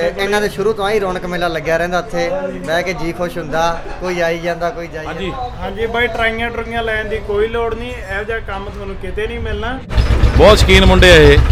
ਇਹਨਾਂ ਦੇ ਸ਼ੁਰੂ ਤੋਂ ਹੀ ਰੌਣਕ ਮੇਲਾ ਲੱਗਿਆ ਰਹਿੰਦਾ ਇੱਥੇ ਬਹਿ ਕੇ ਜੀ ਖੁਸ਼ ਹੁੰਦਾ ਕੋਈ ਆਈ ਜਾਂਦਾ ਕੋਈ ਜਾਈ ਹਾਂਜੀ ਹਾਂਜੀ ਬਾਈ ਟਰਾਈਆਂ ਟਰੂਈਆਂ ਲੈਣ ਦੀ ਕੋਈ ਲੋੜ ਨਹੀਂ ਇਹੋ ਜਿਹਾ ਕੰਮ ਤੁਹਾਨੂੰ ਕਿਤੇ ਨਹੀਂ ਮਿਲਣਾ ਬਹੁਤ ਸ਼ਕੀਨ ਮੁੰਡੇ ਆ ਇਹ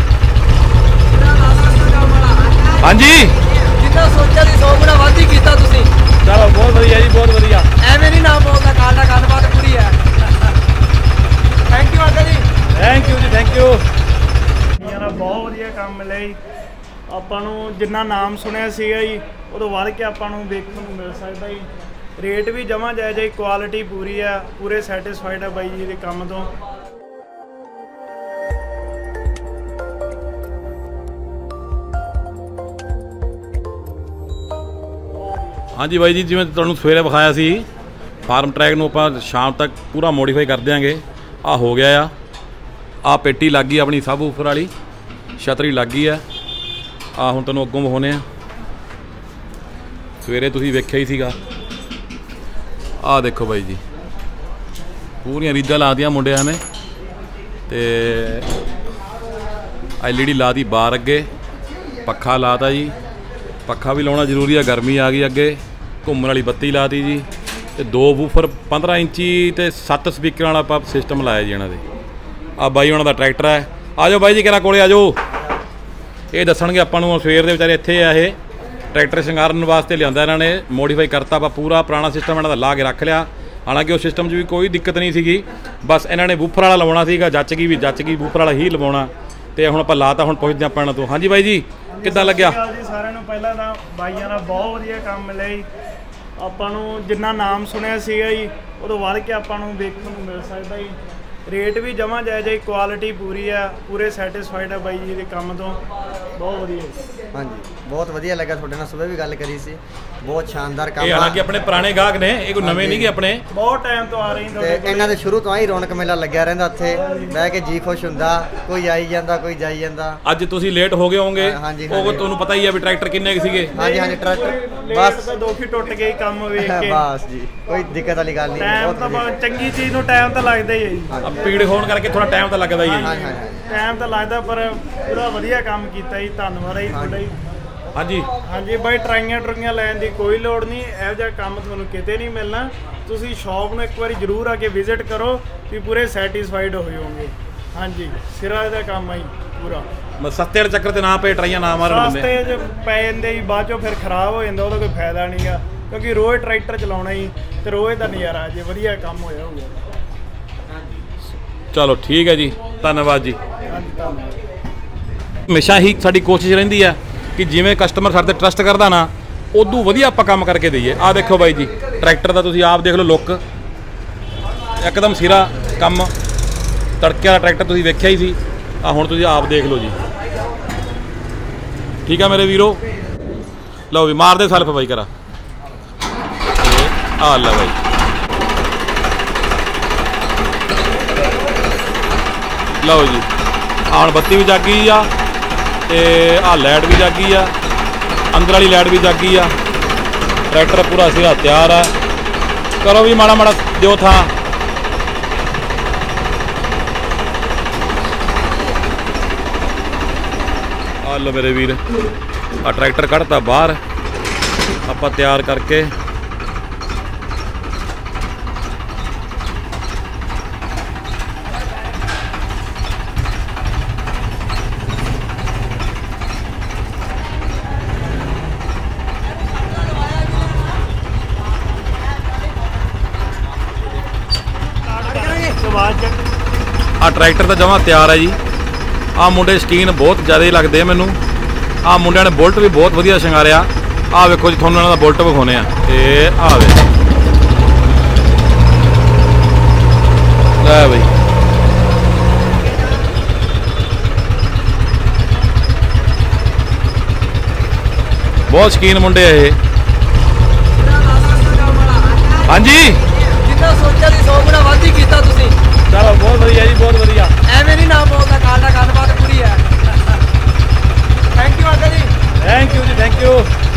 ਹਾਂਜੀ ਜਿੰਨਾ ਸੋਚਿਆ ਸੀ 100 ਗੁਣਾ ਵੱਧ ਹੀ ਕੀਤਾ ਤੁਸੀਂ ਚਲੋ ਬਹੁਤ ਵਧੀਆ ਜੀ ਬਹੁਤ ਵਧੀਆ ਐਵੇਂ ਨਹੀਂ ਨਾ ਬੋਲਦਾ ਕਾਲਡਾ ਗੱਲਬਾਤ ਪੂਰੀ ਹੈ thank you uncle ji thank you ਜੀ ਥੈਂਕ ਯੂ ਯਾਰ ਬਹੁਤ ਵਧੀਆ ਕੰਮ ਮਿਲਿਆ ਜੀ ਆਪਾਂ ਨੂੰ ਜਿੰਨਾ ਨਾਮ ਸੁਣਿਆ ਸੀਗਾ ਜੀ ਉਦੋਂ ਵੱਧ ਕੇ ਆਪਾਂ ਨੂੰ ਵੇਖਣ ਨੂੰ ਮਿਲ ਸਕਦਾ ਜੀ ਰੇਟ ਵੀ ਜਮਾ ਜਾਇਜ਼ ਹੈ ਕੁਆਲਿਟੀ ਪੂਰੀ ਆ ਪੂਰੇ ਸੈਟੀਸਫਾਈਡ ਆ ਬਾਈ ਜੀ ਦੇ ਕੰਮ ਤੋਂ ਹਾਂਜੀ ਬਾਈ ਜੀ ਜਿਵੇਂ ਤੁਹਾਨੂੰ ਸਵੇਰੇ ਵਿਖਾਇਆ ਸੀ ਫਾਰਮ ਟਰੈਕ ਨੂੰ ਆਪਾਂ ਸ਼ਾਮ ਤੱਕ ਪੂਰਾ ਮੋਡੀਫਾਈ ਕਰ ਦਿਆਂਗੇ ਆ ਹੋ ਗਿਆ ਆ ਪੇਟੀ ਲੱਗ ਗਈ ਆਪਣੀ ਸਬ ਵੂਫਰ ਵਾਲੀ ਛਤਰੀ ਲੱਗ ਗਈ ਆ ਹੁਣ ਤੁਹਾਨੂੰ ਅੱਗੋਂ ਵਿਖਾਉਂਦੇ ਆ ਸਵੇਰੇ ਤੁਸੀਂ ਵੇਖਿਆ ਹੀ ਸੀਗਾ ਆ ਦੇਖੋ ਬਾਈ ਜੀ ਪੂਰੀਆਂ ਰੀਜਾਂ ਲਾਤੀਆਂ ਮੁੰਡਿਆਂ ਨੇ ਤੇ LED ਲਾਤੀ ਬਾਹਰ ਅੱਗੇ ਪੱਖਾ ਲਾਤਾ ਜੀ ਪੱਖਾ ਵੀ ਲਾਉਣਾ ਜ਼ਰੂਰੀ ਆ ਗਰਮੀ ਆ ਗਈ ਅੱਗੇ ਘੁੰਮਣ ਵਾਲੀ ਬੱਤੀ ਲਾਤੀ ਜੀ ਤੇ 2 ਵੂਫਰ 15 ਇੰਚੀ ਤੇ 7 ਸਪੀਕਰਾਂ ਵਾਲਾ ਆਪਾਂ ਸਿਸਟਮ ਲਾਇਆ ਜੀ ਇਹਨਾਂ ਦੇ ਆ ਬਾਈ ਉਹਨਾਂ ਦਾ ਟਰੈਕਟਰ ਹੈ ਆ ਜਾਓ ਬਾਈ ਜੀ ਕਿਹੜਾ ਕੋਲੇ ਆ ਜਾਓ ਇਹ ਦੱਸਣਗੇ ਆਪਾਂ ਨੂੰ ਸਵੇਰ ਦੇ ਵਿਚਾਰੇ ਇੱਥੇ ਆ ਇਹ ਟਰੈਕਟਰ ਸ਼ਿੰਗਾਰਨ ਵਾਸਤੇ ਲਿਆਂਦਾ ਇਹਨਾਂ ਨੇ ਮੋਡੀਫਾਈ ਕਰਤਾ ਆਪਾਂ ਪੂਰਾ ਪੁਰਾਣਾ ਸਿਸਟਮ ਇਹਨਾਂ ਦਾ ਲਾ ਕੇ ਰੱਖ ਲਿਆ ਹਾਲਾਂਕਿ ਉਹ ਸਿਸਟਮ 'ਚ ਵੀ ਕੋਈ ਦਿੱਕਤ ਨਹੀਂ ਸੀਗੀ ਬਸ ਇਹਨਾਂ ਨੇ ਵੂਫਰ ਵਾਲਾ ਲਵਾਉਣਾ ਸੀਗਾ ਜੱਚ ਗਈ ਵੂਫਰ ਵਾਲਾ ਹੀ ਲਵਾਉਣਾ ਤੇ ਹੁਣ ਆਪਾਂ ਲਾਤਾ ਹੁਣ ਪੁੱਛਦੇ ਆਪਾਂ ਇਹਨਾਂ ਤੋਂ ਹਾਂਜੀ ਬਾਈ ਜੀ ਕਿੱਦਾਂ ਲੱਗਿਆ ਜੀ ਸਾਰਿਆਂ ਨੂੰ ਪਹਿਲਾਂ ਤਾਂ ਬਾਈਆਂ ਦਾ ਬਹੁਤ ਵਧੀਆ ਕੰਮ ਮਿਲਿਆ ਜੀ ਆਪਾਂ ਨੂੰ ਜਿੰਨਾ ਨਾਮ ਸੁਣਿਆ ਸੀਗਾ ਜੀ ਉਦੋਂ ਵੱਧ ਕੇ ਆਪਾਂ ਨੂੰ ਵੇਖਣ ਨੂੰ ਮਿਲ ਸਕਦਾ ਜੀ ਰੇਟ ਵੀ ਜਮਾ ਜਾਇਜ਼ ਹੈ ਕੁਆਲਿਟੀ ਪੂਰੀ ਆ ਪੂਰੇ ਸੈਟੀਸਫਾਈਡ ਆ ਬਾਈ ਜੀ ਦੇ ਕੰਮ ਤੋਂ ਬਹੁਤ ਵਧੀਆ ਹਾਂਜੀ ਬਹੁਤ ਵਧੀਆ ਲੱਗਾ ਤੁਹਾਡੇ ਨਾਲ ਸਵੇਰ ਵੀ ਗੱਲ ਕਰੀ ਸੀ ਬਹੁਤ ਸ਼ਾਨਦਾਰ ਕੰਮ ਇਹ ਹਾਲਾਂਕਿ ਆਪਣੇ ਪੁਰਾਣੇ ਗਾਹਕ ਨੇ ਇਹ ਕੋਈ ਨਵੇਂ ਨਹੀਂ ਗੇ ਆਪਣੇ ਬਹੁਤ ਟਾਈਮ ਤੋਂ ਆ ਰਹੀ ਤੇ ਇਹਨਾਂ ਦੇ ਸ਼ੁਰੂ ਤੋਂ ਹੀ ਰੌਣਕ ਮੇਲਾ ਲੱਗਿਆ ਰਹਿੰਦਾ ਇੱਥੇ ਬਹਿ ਕੇ ਜੀ ਖੁਸ਼ ਹੁੰਦਾ ਕੋਈ ਆਈ ਜਾਂਦਾ ਕੋਈ ਜਾਈ ਜਾਂਦਾ ਅੱਜ ਤੁਸੀਂ ਲੇਟ ਹੋ ਗਏ ਹੋਵੋਗੇ ਹਾਂਜੀ, ਉਹ ਤੁਹਾਨੂੰ ਪਤਾ ਹੀ ਆ ਵੀ ਟਰੈਕਟਰ ਕਿੰਨੇ ਸੀਗੇ ਹਾਂਜੀ ਟਰੈਕਟਰ ਬਸ ਦੋ ਹੀ ਟੁੱਟ ਗਏ ਕੰਮ ਵੇਖ ਕੇ ਬਸ ਜੀ ਕੋਈ ਦਿੱਕਤ ਵਾਲੀ ਗੱਲ ਨਹੀਂ ਟਾਈਮ ਤਾਂ ਬਹੁਤ ਚੰਗੀ ਚੀਜ਼ ਨੂੰ ਟਾਈਮ ਤਾਂ ਲੱਗਦਾ ਹੀ ਹੈ ਜੀ ਪੀੜ ਹੋਣ ਕਰਕੇ ਥੋੜਾ ਟਾਈਮ ਤਾਂ ਲੱਗਦਾ ਹੀ ਹੈ ਹਾਂਜੀ ਟਾਈਮ ਤਾਂ ਲੱਗਦਾ ਪਰ ਪੂਰਾ ਵਧੀਆ ਕੰਮ ਕੀਤਾ ਜੀ ਧੰਨਵਾਦ ਹੈ ਤੁਹਾਡਾ ਜੀ ਹਾਂਜੀ ਹਾਂਜੀ ਬਾਈ ਟਰਾਈਆਂ ਟਰੂਈਆਂ ਲੈਣ ਦੀ ਕੋਈ ਲੋੜ ਨਹੀਂ ਇਹੋ ਜਿਹਾ ਕੰਮ ਤੁਹਾਨੂੰ ਕਿਤੇ ਨਹੀਂ ਮਿਲਣਾ ਤੁਸੀਂ ਸ਼ੌਪ ਨੂੰ ਇੱਕ ਵਾਰੀ ਜ਼ਰੂਰ ਆ ਕੇ ਵਿਜ਼ਿਟ ਕਰੋ ਵੀ ਪੂਰੇ ਸੈਟੀਸਫਾਈਡ ਹੋ ਜਾਓਗੇ ਹਾਂਜੀ ਸਿਰਾ ਦਾ ਕੰਮ ਹੈ ਪੂਰਾ ਸਸਤੇ ਵਾਲੇ ਚੱਕਰ ਤੇ ਨਾ ਪਏ ਟਰਾਈਆਂ ਨਾ ਮਾਰਨ ਸਸਤੇ 'ਚ ਪੈ ਜਾਂਦੇ ਜੀ ਬਾਅਦ ਚੋਂ ਫਿਰ ਖਰਾਬ ਹੋ ਜਾਂਦਾ ਉਹਦਾ ਕੋਈ ਫਾਇਦਾ ਨਹੀਂ ਗਾ ਕਿਉਂਕਿ ਰੋਜ਼ ਟਰੈਕਟਰ ਚਲਾਉਣਾ ਹੀ ਤੇ ਰੋਜ਼ ਦਾ ਨਜ਼ਾਰਾ ਜੇ ਵਧੀਆ ਕੰਮ ਹੋਇਆ ਹੋਊਗਾ ਚਲੋ ਠੀਕ ਹੈ ਜੀ ਧੰਨਵਾਦ ਜੀ ਹਾਂਜੀ ਧੰਨਵਾਦ ਹਮੇਸ਼ਾ ਹੀ ਸਾਡੀ ਕੋਸ਼ਿਸ਼ ਰਹਿੰਦੀ ਹੈ ਕਿ ਜਿਵੇਂ ਕਸਟਮਰ ਸਾਡੇ ਤੇ ਟਰਸਟ ਕਰਦਾ ਨਾ ਉਦੋਂ ਵਧੀਆ ਆਪਾਂ ਕੰਮ ਕਰਕੇ ਦਈਏ ਆਹ ਦੇਖੋ ਬਾਈ ਜੀ ਟਰੈਕਟਰ ਦਾ ਤੁਸੀਂ ਆਪ ਦੇਖ ਲਓ ਲੁੱਕ ਇੱਕਦਮ ਸਿਰਾ ਕੰਮ ਤੜਕੇ ਵਾਲਾ ਟਰੈਕਟਰ ਤੁਸੀਂ ਵੇਖਿਆ ਹੀ ਸੀ ਆ ਹੁਣ ਤੁਸੀਂ ਆਪ ਦੇਖ ਲਓ ਜੀ ਠੀਕ ਆ ਮੇਰੇ ਵੀਰੋ ਲਓ ਵੀ ਮਾਰ ਦੇ ਸੈਲਫ ਬਾਈ ਕਰਾ ਆ ਲੈ ਬਾਈ ਲਓ ਜੀ ਹੁਣ ਬੱਤੀ ਵੀ ਜਗ ਗਈ ਆ ਤੇ ਆ ਲਾਈਟ ਵੀ ਜਗ ਗਈ ਆ ਅੰਦਰ ਵਾਲੀ ਲਾਈਟ ਵੀ ਜਗ ਗਈ ਆ ਟਰੈਕਟਰ ਪੂਰਾ ਸਿਰਾ ਤਿਆਰ ਆ ਕਰੋ ਵੀ ਮਾੜਾ ਮਾੜਾ ਦਿਓ ਥਾਂ ਆ ਲਓ ਮੇਰੇ ਵੀਰ ਆ ਟਰੈਕਟਰ ਕੱਢਤਾ ਬਾਹਰ ਆਪਾਂ ਤਿਆਰ ਕਰਕੇ ਆ ਟਰੈਕਟਰ ਤਾਂ ਜਮਾਂ ਤਿਆਰ ਹੈ ਜੀ ਆ ਮੁੰਡੇ ਸ਼ਕੀਨ ਬਹੁਤ ਜ਼ਿਆਦਾ ਲੱਗਦੇ ਆ ਮੈਨੂੰ ਆ ਮੁੰਡਿਆਂ ਨੇ ਬੁਲਟ ਵੀ ਬਹੁਤ ਵਧੀਆ ਸ਼ਿੰਗਾਰਿਆ ਆ ਵੇਖੋ ਜੀ ਤੁਹਾਨੂੰ ਇਹਨਾਂ ਦਾ ਬੁਲਟ ਵਿਖਾਉਣੇ ਆ ਇਹ ਆ ਵੇ ਲੈ ਬਈ ਬਹੁਤ ਸ਼ਕੀਨ ਮੁੰਡੇ ਆ ਇਹ ਹਾਂਜੀ ਜਿੰਨਾ ਸੋਚਿਆ ਸੀ 100 ਗੁਣਾ ਵੱਧ ਹੀ ਕੀਤਾ ਤੁਸੀਂ ਚਲੋ ਬਹੁਤ ਵਧੀਆ ਜੀ ਬਹੁਤ ਵਧੀਆ ਐਵੇਂ ਨਹੀਂ ਨਾ ਬੋਲਦਾ ਕਾਲਡਾ ਗੱਲਬਾਤ ਪੂਰੀ ਹੈ thank you uncle ji thank you ਜੀ ਥੈਂਕ ਯੂ